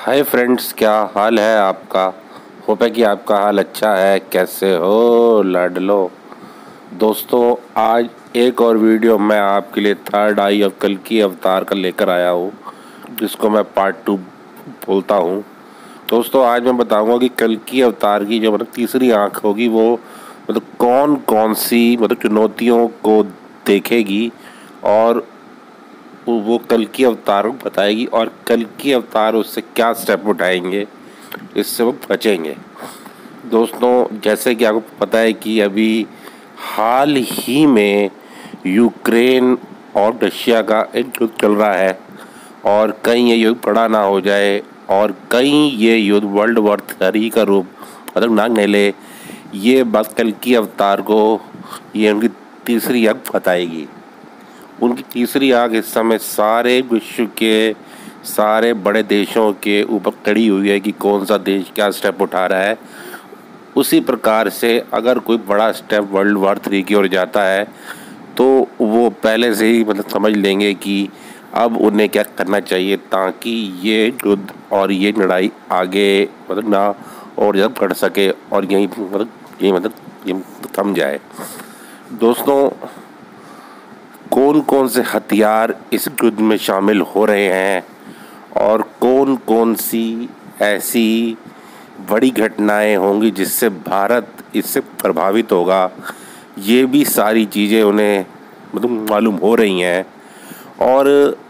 Hi friends, क्या हाल है आपका। होप है कि आपका हाल अच्छा है। कैसे हो लाडलो दोस्तों। आज एक और वीडियो मैं आपके लिए थर्ड आई ऑफ कल्कि अवतार का लेकर आया हूँ, जिसको मैं पार्ट 2 बोलता हूँ। दोस्तों आज मैं बताऊँगा कि कल्कि अवतार की जो तीसरी आँख होगी वो कौन कौन सी चुनौतियों को देखेगी और वो कल्कि अवतार को बताएगी, और कल्कि अवतार उससे क्या स्टेप उठाएंगे, इससे वो बचेंगे। दोस्तों जैसे कि आपको पता है कि अभी हाल ही में यूक्रेन और रशिया का एक युद्ध चल रहा है, और कहीं ये युद्ध बड़ा ना हो जाए और कहीं ये युद्ध वर्ल्ड वॉर 3 का रूप ना ले। ये बात कल्कि अवतार को ये उनकी तीसरी आँख बताएगी। उनकी तीसरी आग इस समय सारे विश्व के सारे बड़े देशों के ऊपर खड़ी हुई है कि कौन सा देश क्या स्टेप उठा रहा है। उसी प्रकार से अगर कोई बड़ा स्टेप वर्ल्ड वॉर 3 की ओर जाता है तो वो पहले से ही समझ लेंगे कि अब उन्हें क्या करना चाहिए, ताकि ये युद्ध और ये लड़ाई आगे ना और ज़्यादा बढ़ सके और यहीं ये थम जाए। दोस्तों कौन कौन से हथियार इस युद्ध में शामिल हो रहे हैं और कौन कौन सी ऐसी बड़ी घटनाएं होंगी जिससे भारत इससे प्रभावित होगा, ये भी सारी चीज़ें उन्हें मालूम हो रही हैं। और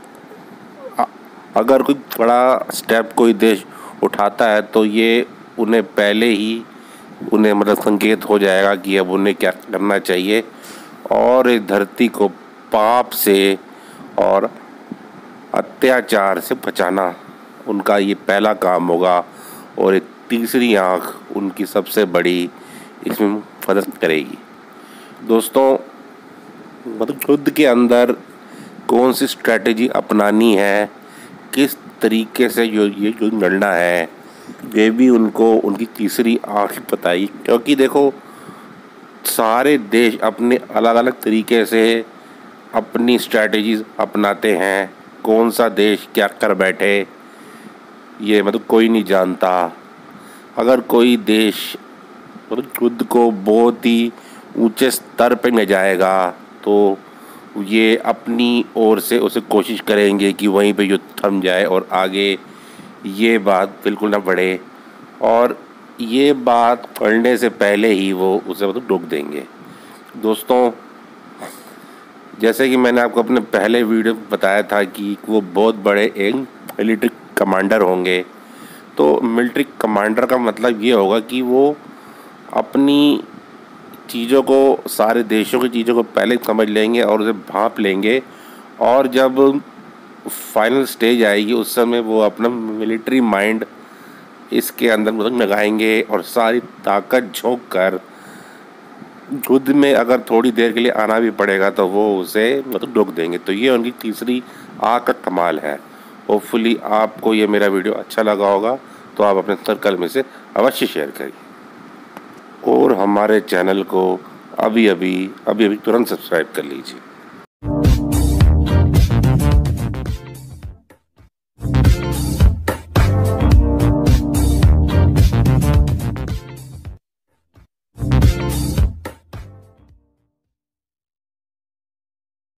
अगर कोई बड़ा स्टेप कोई देश उठाता है तो ये उन्हें पहले ही उन्हें संकेत हो जाएगा कि अब उन्हें क्या करना चाहिए, और इस धरती को पाप से और अत्याचार से बचाना उनका ये पहला काम होगा। और एक तीसरी आँख उनकी सबसे बड़ी इसमें मदद करेगी। दोस्तों युद्ध के अंदर कौन सी स्ट्रैटेजी अपनानी है, किस तरीके से ये युद्ध लड़ना है, ये भी उनको उनकी तीसरी आँख बताई। क्योंकि देखो सारे देश अपने अलग अलग तरीके से अपनी स्ट्रैटेजीज अपनाते हैं। कौन सा देश क्या कर बैठे ये कोई नहीं जानता। अगर कोई देश युद्ध को बहुत ही ऊंचे स्तर पे ले जाएगा तो ये अपनी ओर से उसे कोशिश करेंगे कि वहीं पे युद्ध थम जाए और आगे ये बात बिल्कुल ना बढ़े, और ये बात बढ़ने से पहले ही वो उसे रोक देंगे। दोस्तों जैसे कि मैंने आपको अपने पहले वीडियो में बताया था कि वो बहुत बड़े एक मिलिट्री कमांडर होंगे। तो मिलिट्री कमांडर का मतलब ये होगा कि वो अपनी चीज़ों को, सारे देशों की चीज़ों को पहले समझ लेंगे और उसे भांप लेंगे, और जब फाइनल स्टेज आएगी उस समय वो अपना मिलिट्री माइंड इसके अंदर लगाएंगे और सारी ताकत झोंक कर युद्ध में अगर थोड़ी देर के लिए आना भी पड़ेगा तो वो उसे रोक देंगे। तो ये उनकी तीसरी आँख का कमाल है। होपफुली आपको ये मेरा वीडियो अच्छा लगा होगा, तो आप अपने सर्कल में से अवश्य शेयर करिए और हमारे चैनल को अभी तुरंत सब्सक्राइब कर लीजिए।